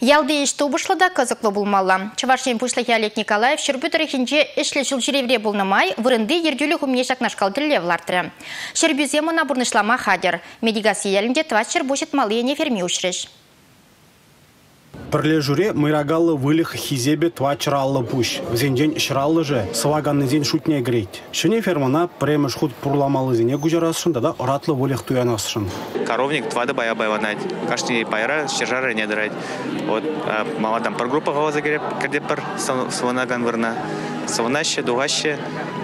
Ялды еш тобышлыда кызыклы булмалла. Чавашин Пушлахи Олег Николаев шербютерихинче эшле жылжиревре булнамай вырынды ергюлі хумнешак нашкалдырле влартры. Шербюзе мона бурнышлама хадер. Медигасы елінде твачер бушет малыене ферми ушреш. Пірле жүре мырагалы вылых хизебе твачыраллы пуш. Взенден шыраллы же сваганны зен шутне грейт. Шыне фермана премеш худ пурламалы зене гужарасшын, да ратлы вылых туянасшын. Коровник твады бая байванать. Каждый пайра щержары не драть. Вот мама там пар группа галаза кардепар сванаган вырна. Сванаще, дугаще.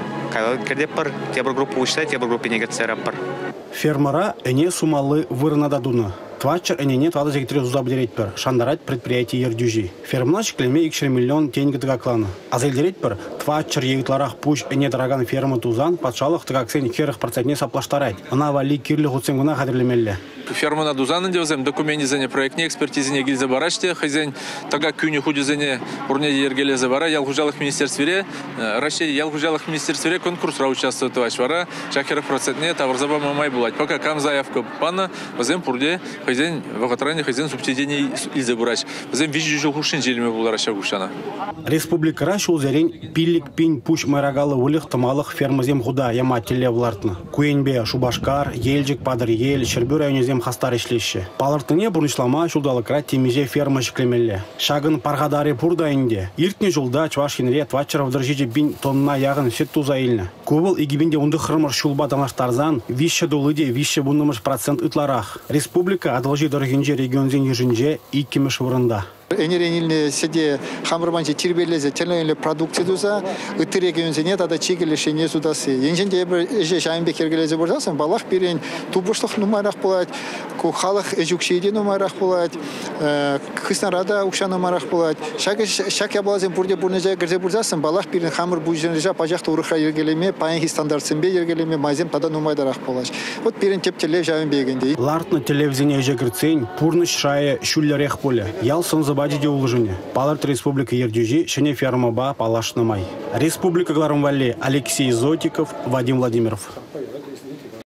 Кардепар тебр группу учитать, тебр группе негацерапар. Фермера эне сумалы вырна дадуна. Твачер энене твада зектре зузабдереть пер, шандарать предприятие ердюжи. Фермна чеклеме 2 миллион тенге тыгаклана. А зельдереть пер, твачер егитларах пуш эне дороган ферма тузан, подшалах тыгаксен херах процентне саплаштарать. Она вали кирли гуценгуна хадрлемелле. Ферма на дузан девзем документы зене проектне экспертизине гильза бараште, хозяин тага кюню худи зене урне ергеле забара, ялгужалых министерстве, Россия ялгужалых министерстве конкурс участвует твачвара, шахерах процентне таврзаба мамай булать. Пока кам заявка пана, возем пурде хозяин вахатране хозяин субсидине ильзе бурач. Возем вижу жил хушин жильме булараша гушана. Республика Рашул зерень пилик пинь пуш майрагалы улих тамалых фермазем худа яма теле влартна. Куенбе Шубашкар, Ельджик падар ел, Щербю районезем хастар ишлеше. Палыртыне бурнышлама шулдалы крат темеже ферма шеклемелле. Шагын паргадаре пурда инде. Иртне жулда чвашинре твачеров держите бин тонна ягын сет туза илна. Кубыл игибинде унды хрымыр шулба тамаштарзан, вище дулыде, вище буннымыш процент ытларах. Республика адылжи дорогинже регионзен ежинже иккимеш вырында. Энеренильне седе хамрманче тирбелезе теленле продукция дуза ытырегензене тада чигелешене судасы. Енженде эже шайынбек ергелезе бурдасың балах берен тубушлык нумарак булат, ку халық эжукшейде нумарак булат, кыснарада укша нумарак булат. Шак ябалазен бурде бурнеже герзе бурдасың балах берен хамыр буйженежа пажакта урыха ергелеме, паянхи стандартсынбе ергелеме мазем тада нумайдарак булаш. Вот берен тептеле шайынбегенде. Лартны телевизине эже гырцень, пурныш шае шуллерех поле. Ял бадиде улжыне. Паларт Республика Ердюжи, шене ферма ба палашнамай. Республика Гларамвале, Алексей Зотиков, Вадим Владимиров.